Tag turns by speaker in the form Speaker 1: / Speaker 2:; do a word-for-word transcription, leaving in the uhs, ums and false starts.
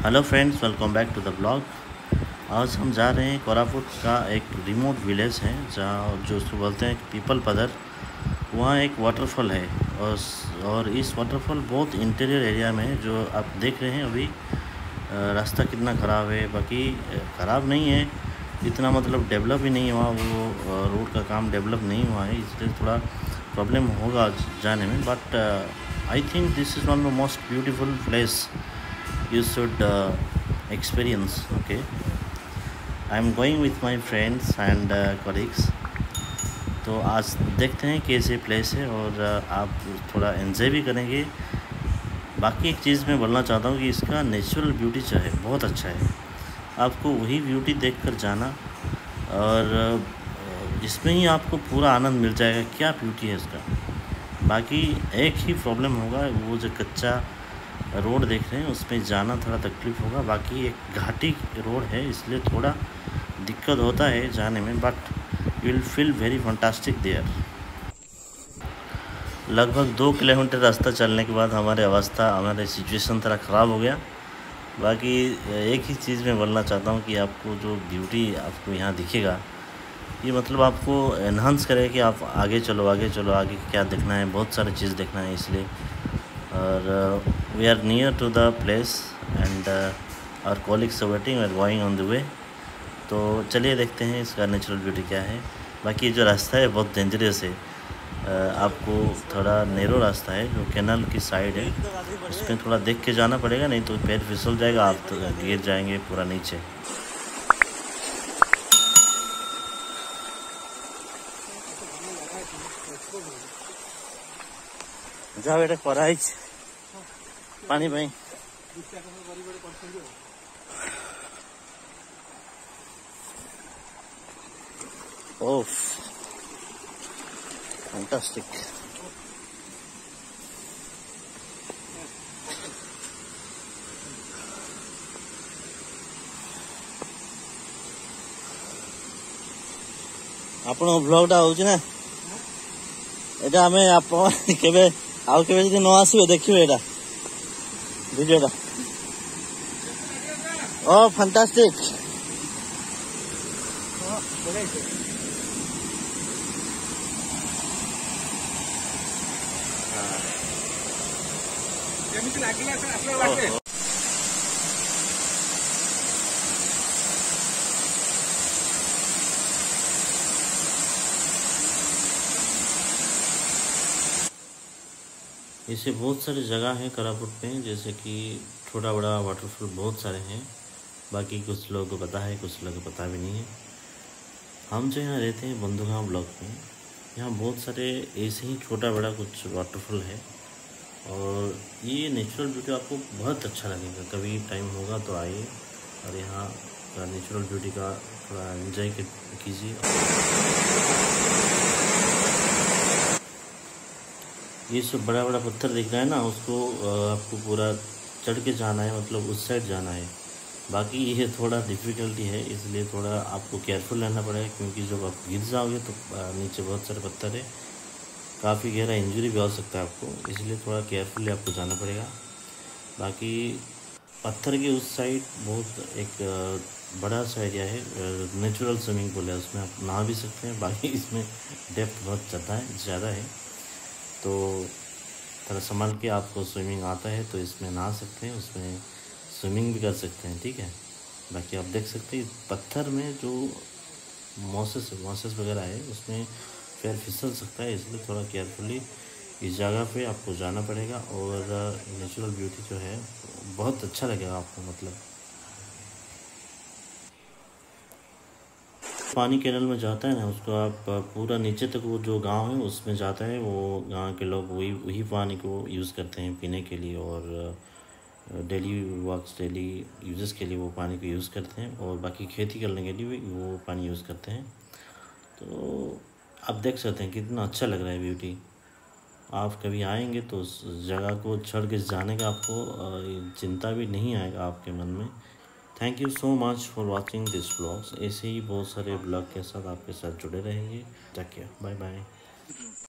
Speaker 1: Hello friends, welcome back to the blog. आज हम जा रहे हैं कोरापुट का एक रिमोट विलेज है जहाँ जो उसको बोलते हैं पीपल पदर। वहाँ एक वाटरफॉल है और और इस वाटरफॉल बहुत इंटीरियर एरिया में है। जो आप देख रहे हैं अभी रास्ता कितना ख़राब है, बाकी ख़राब नहीं है इतना, मतलब डेवलप ही नहीं है वहाँ, वो रोड का काम डेवलप नहीं हुआ है, इसलिए थोड़ा प्रॉब्लम होगा जाने में। But I think this is one of the most beautiful place you should uh, experience. Okay, I'm going with my friends and uh, colleagues. तो आज देखते हैं कैसे प्लेस है और uh, आप थोड़ा एंजॉय भी करेंगे। बाकी एक चीज़ मैं बोलना चाहता हूँ कि इसका नेचुरल ब्यूटी जो है बहुत अच्छा है, आपको वही ब्यूटी देखकर जाना और uh, इसमें ही आपको पूरा आनंद मिल जाएगा। क्या ब्यूटी है इसका। बाकी एक ही प्रॉब्लम होगा, वो जो कच्चा रोड देख रहे हैं उसमें जाना थोड़ा तकलीफ़ होगा। बाकी एक घाटी रोड है इसलिए थोड़ा दिक्कत होता है जाने में, but you will feel very fantastic there. लगभग दो किलोमीटर रास्ता चलने के बाद हमारे अवस्था हमारे सिचुएशन थोड़ा ख़राब हो गया। बाकी एक ही चीज़ मैं बोलना चाहता हूँ कि आपको जो ब्यूटी आपको यहाँ दिखेगा, ये मतलब आपको एनहांस करेगा कि आप आगे चलो आगे चलो आगे क्या देखना है, बहुत सारी चीज़ देखना है। इसलिए और we are near to the place and our colleagues are waiting, we are going on the way. तो चलिए देखते हैं इसका नेचुरल ब्यूटी क्या है। बाकी जो रास्ता है बहुत डेंजरस है, uh, आपको थोड़ा नैरो रास्ता है जो कैनाल की साइड है, उसमें थोड़ा देख के जाना पड़ेगा, नहीं तो पैर फिसल जाएगा, आप तो गिर जाएंगे पूरा नीचे। जा बेटा पढ़ाई पानी भाई ओफ फैंटास्टिक। आपण ब्लॉगटा होउची ना एटा हमें आप केबे आउ केबे जदि न आसीबे देखिबे एटा वीडियोटा। ओ फैंटास्टिक।
Speaker 2: ଯେମିତି ଲାଗିଲା ଆସିଲା ବାଟେ
Speaker 1: ऐसे बहुत सारी जगह हैं कोरापुट में, जैसे कि छोटा बड़ा वाटरफॉल बहुत सारे हैं। बाकी कुछ लोगों को पता है, कुछ लोगों को पता भी नहीं है। हम जो यहाँ रहते हैं बंधुगांव ब्लॉक में, यहाँ बहुत सारे ऐसे ही छोटा बड़ा कुछ वाटरफॉल है और ये नेचुरल ब्यूटी आपको बहुत अच्छा लगेगा। कभी टाइम होगा तो आइए और यहाँ का नेचुरल ब्यूटी का थोड़ा एंजॉय कीजिए। ये सब बड़ा बड़ा पत्थर दिख रहा है ना, उसको आपको पूरा चढ़ के जाना है, मतलब उस साइड जाना है। बाकी ये थोड़ा डिफ़िकल्टी है, इसलिए थोड़ा आपको केयरफुल रहना पड़ेगा, क्योंकि जब आप गिर जाओगे तो नीचे बहुत सारे पत्थर है, काफ़ी गहरा इंजरी भी हो सकता है आपको, इसलिए थोड़ा केयरफुली आपको जाना पड़ेगा। बाकी पत्थर के उस साइड बहुत एक बड़ा सा एरिया है, नेचुरल स्विमिंग पूल है, उसमें आप नहा भी सकते हैं। बाकी इसमें डेप्थ बहुत ज़्यादा है ज़्यादा है तो थोड़ा संभाल के आपको स्विमिंग आता है तो इसमें नहा सकते हैं, उसमें स्विमिंग भी कर सकते हैं, ठीक है। बाकी आप देख सकते हैं पत्थर में जो मॉसेस मॉसेस वगैरह है उसमें पैर फिसल सकता है, इसलिए थोड़ा केयरफुली इस जगह पे आपको जाना पड़ेगा। और नेचुरल ब्यूटी जो है बहुत अच्छा लगेगा आपको, मतलब पानी कैनल में जाता है ना, उसको आप पूरा नीचे तक वो जो गांव है उसमें जाता है, वो गांव के लोग वही वही पानी को यूज़ करते हैं पीने के लिए और डेली वर्क्स डेली यूजेस के लिए वो पानी को यूज़ करते हैं, और बाकी खेती करने के लिए भी वो पानी यूज़ करते हैं। तो आप देख सकते हैं कितना अच्छा लग रहा है ब्यूटी। आप कभी आएंगे तो उस जगह को छोड़ के जाने का आपको चिंता भी नहीं आएगा आपके मन में। Thank you so much for watching this blogs. ऐसे ही बहुत सारे ब्लॉग के साथ आपके साथ जुड़े रहेंगे। Take care, bye bye.